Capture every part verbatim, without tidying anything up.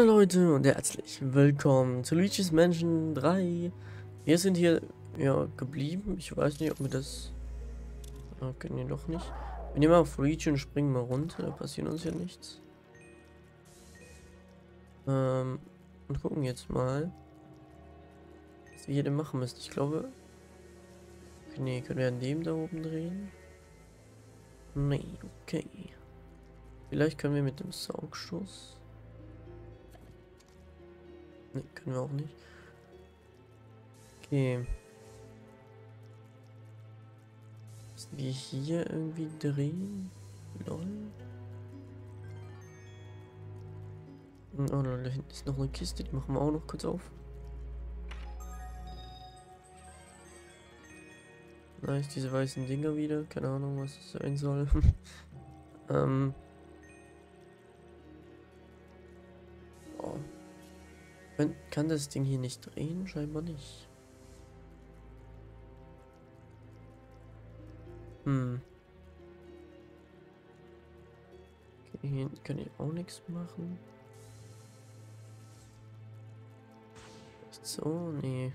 Hallo Leute und herzlich willkommen zu Luigi's Mansion drei. Wir sind hier ja geblieben. Ich weiß nicht, ob wir das... Okay, nee, doch nicht. Wir nehmen mal auf Luigi und springen mal runter. Da passiert uns ja nichts. Ähm, und gucken jetzt mal, was wir hier denn machen müssen. Ich glaube... Okay, nee, können wir an dem da oben drehen? Nee, okay. Vielleicht können wir mit dem Saugstoß... Ne, können wir auch nicht. Okay. Müssen wir hier irgendwie drehen? Lol. Oh, da hinten ist noch eine Kiste, die machen wir auch noch kurz auf. Nice, diese weißen Dinger wieder. Keine Ahnung, was das sein soll. ähm. Oh. Kann, kann das Ding hier nicht drehen? Scheinbar nicht. Hm. Okay, hier kann ich auch nichts machen. So, nee.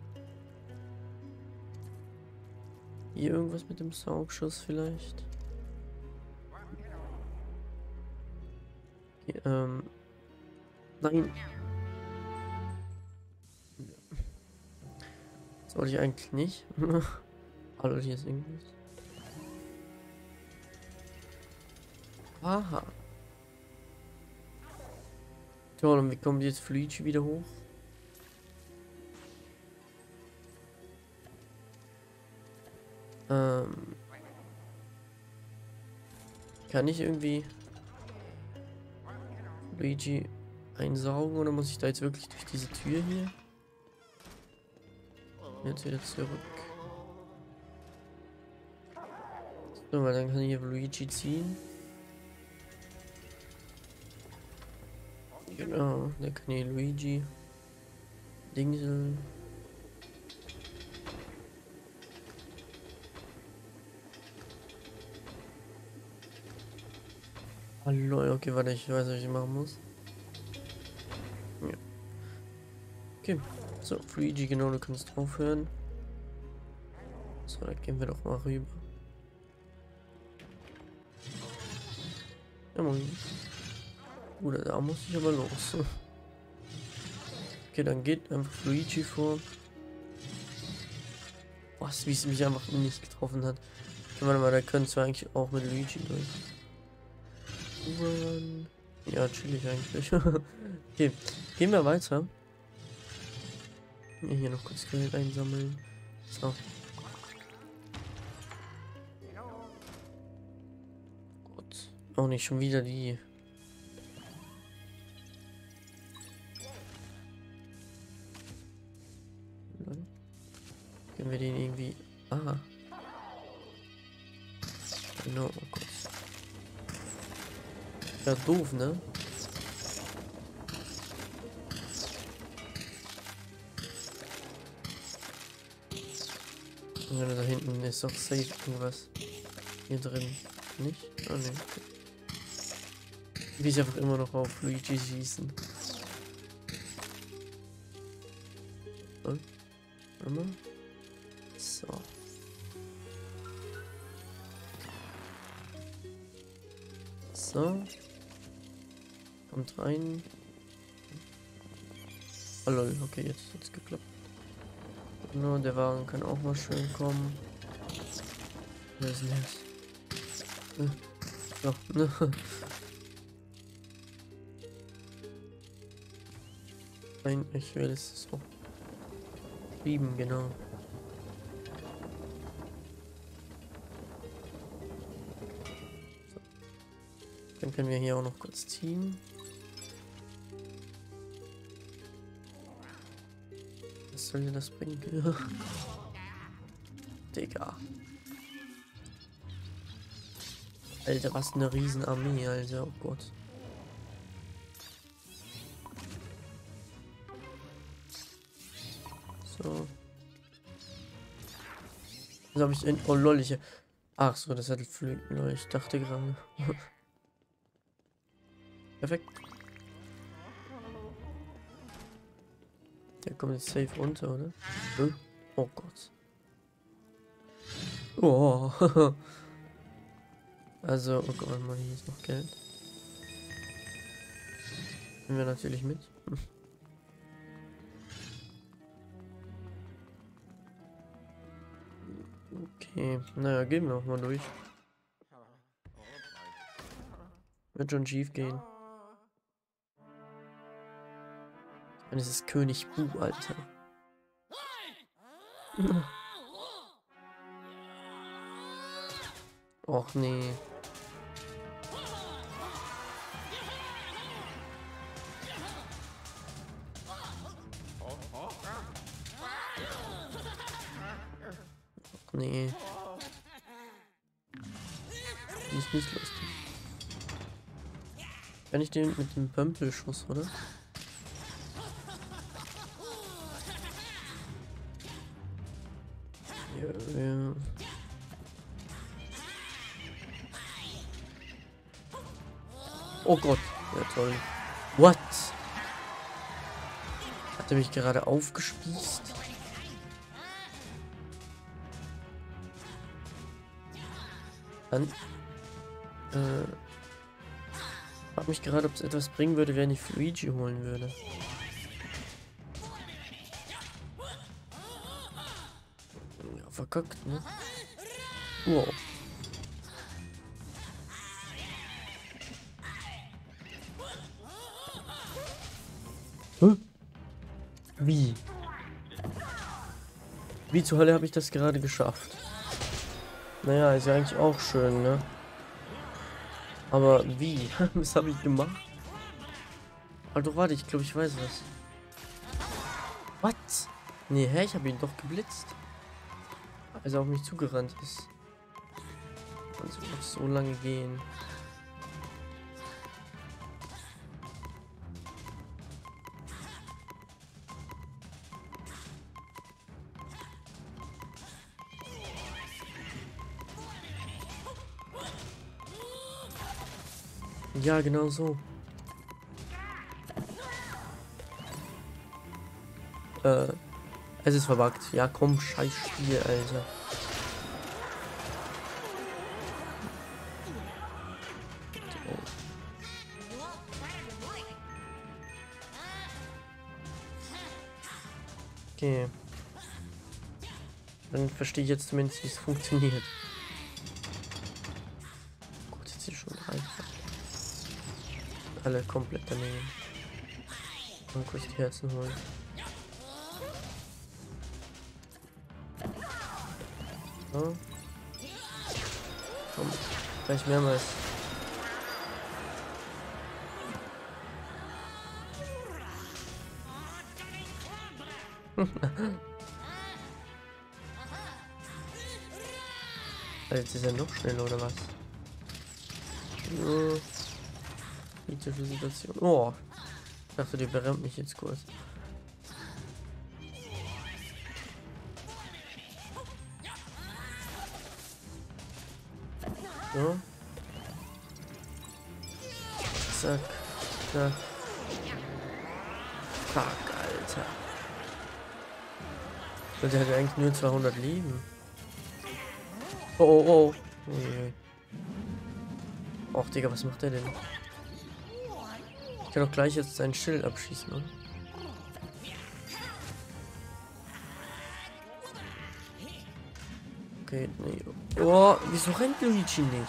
Hier irgendwas mit dem Saugschuss vielleicht? Hier, ähm. Nein. Sollte ich eigentlich nicht. Hallo, hier ist irgendwas. Aha. Toll, und wie kommt jetzt Luigi wieder hoch? Ähm. Kann ich irgendwie Luigi einsaugen oder muss ich da jetzt wirklich durch diese Tür hier? Jetzt wieder zurück. So, weil dann kann ich hier Luigi ziehen. Genau, der kann hier Luigi Dingsel. Hallo, okay, warte, ich weiß, was ich machen muss. Ja. Okay, so, Luigi, genau, du kannst aufhören. So, dann gehen wir doch mal rüber. Ja, moin. Bruder, da muss ich aber los. Okay, dann geht einfach Luigi vor. Was, wie es mich einfach nicht getroffen hat. Okay, warte mal, da können wir eigentlich auch mit Luigi durch. Ja, chillig eigentlich. Okay, gehen wir weiter. Hier noch kurz Geld einsammeln. So. Gut. Auch nicht schon wieder die. Können wir den irgendwie... Ah. Genau, oh Gott. Ja, doof, ne? Ja, da hinten ist doch safe irgendwas. Hier drin. Nicht? Ah, ne. Okay. Wie ich einfach immer noch auf Luigi schießen. So. Warte. So. So. Kommt rein. Oh lol, okay, jetzt hat's geklappt. Genau, der Wagen kann auch mal schön kommen. Wer ist denn das? So, ne? Nein, ich will es so. Lieben, genau. So. Dann können wir hier auch noch kurz ziehen. Was soll dir das bringen? Digga. Alter, was eine Riesenarmee, Alter. Oh Gott. So. Was habe ich in... Oh lol, ich... Ach so, das hat Flügel. Ich dachte gerade. Perfekt. Der kommt jetzt safe runter, oder? Hm? Oh Gott. Oh. Also, oh Gott, mal hier ist noch Geld. Nehmen wir natürlich mit. Okay, naja, gehen wir auch mal durch. Wird schon schief gehen. Und es ist König Bu, Alter. Och nee. Och nee. Die ist nicht lustig. Kann ich den mit dem Pömpelschuss, oder? Ja, ja. Oh Gott. Ja, toll. What? Hat er mich gerade aufgespießt? Dann. Äh. Ich frage mich gerade, ob es etwas bringen würde, wenn ich Luigi holen würde. Ja, verkackt, ne? Wow. Hä? Wie? Wie zur Hölle habe ich das gerade geschafft? Naja, ist ja eigentlich auch schön, ne? Aber wie? Was habe ich gemacht? Also warte, ich glaube, ich weiß was. Was? Nee, hä? Ich habe ihn doch geblitzt. Als er auf mich zugerannt ist. Also noch so lange gehen. Ja, genau so. Äh, es ist verbuggt. Ja, komm, scheiß Spiel, Alter. Okay. Dann verstehe ich jetzt zumindest, wie es funktioniert. Gut, jetzt hier schon drei. Alle komplett daneben. Mal kurz die Herzen holen. So. Komm, gleich mehrmals. Jetzt ist er noch schneller, oder was? Oh. Kritische Situation. Oh. Ich dachte, die berennt mich jetzt kurz. So. Zack. Zack. Fuck, Alter. Und der hat ja eigentlich nur zweihundert Leben. Oh, oh, oh. Oh, Och, Digga, was macht der denn? Ich kann doch gleich jetzt sein Schild abschießen, oder? Okay, nee. Oh, wieso rennt Luigi nicht?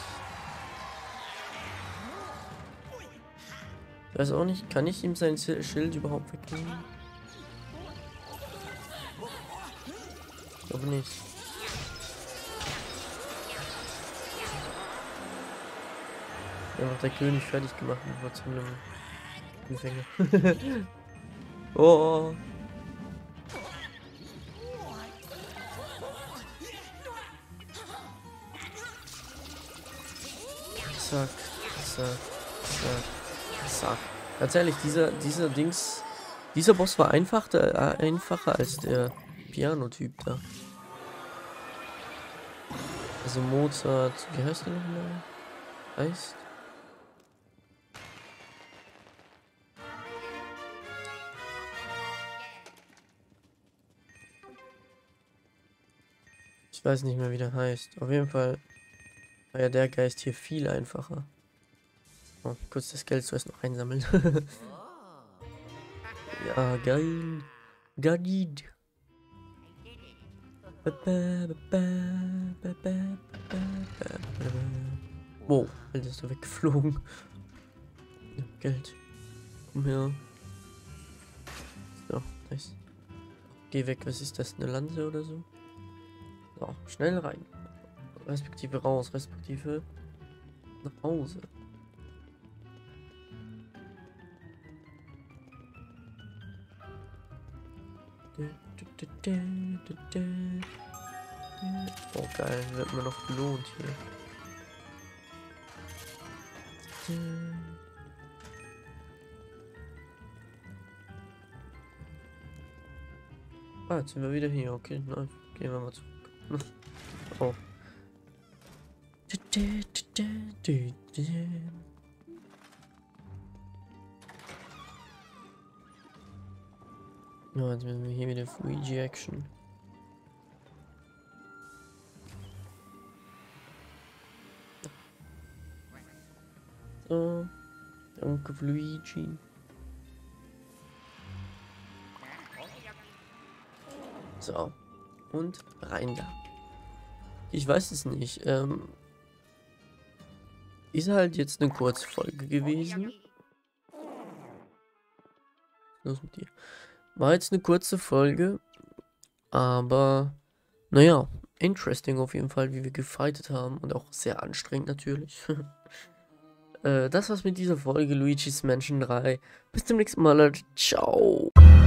Ich weiß auch nicht, kann ich ihm sein Schild überhaupt wegnehmen? Ich glaube nicht. Er hat der König fertig gemacht bevor zu einem Empfänger. Oh. Zack, zack, zack, zack. Ganz ehrlich, dieser, dieser Dings, dieser Boss war einfacher, äh, einfacher als der Piano-Typ da. Also Mozart, wie heißt der nochmal? Heißt? Ich weiß nicht mehr, wie der heißt. Auf jeden Fall war ja der Geist hier viel einfacher. Oh, kurz das Geld zuerst noch einsammeln. Ja, geil. Geil. Wow, Alter, ist da weggeflogen. Ja, Geld. Komm her. So, nice. Geh weg, was ist das? Eine Lanze oder so? So, schnell rein. Respektive raus, respektive nach Hause. Oh geil, wird man noch belohnt hier. Ah, jetzt sind wir wieder hier. Okay, nein, gehen wir mal zurück. Oh. Ja, jetzt müssen wir hier wieder Luigi Action. So, danke Luigi. So, und rein da. Ich weiß es nicht. Ähm, ist halt jetzt eine kurze Folge gewesen. Los mit dir. War jetzt eine kurze Folge, aber naja, interesting auf jeden Fall, wie wir gefightet haben und auch sehr anstrengend natürlich. äh, das war's mit dieser Folge Luigi's Mansion drei. Bis zum nächsten Mal, Leute. Ciao.